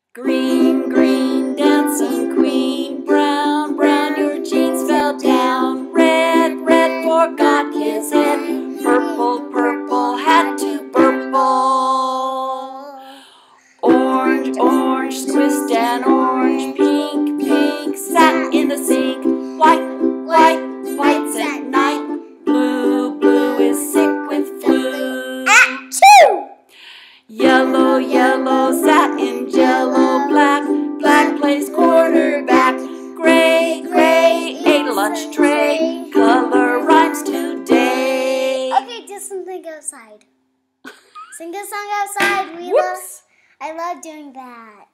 Green, green, dancing queen. Brown, brown, your jeans fell down. Red, red, forgot his head. Purple, purple, had to purple. Orange, orange, twist and orange. Pink, pink, sat in the sink. White, white, white's at night. Blue, blue is sick with flu. Achoo! Yellow, yellow, sat in jello. Black, black plays quarterback. Gray, gray, ate a lunch tray. Color rhymes today. Okay, do something outside. Sing a song outside. Whoops. I love doing that.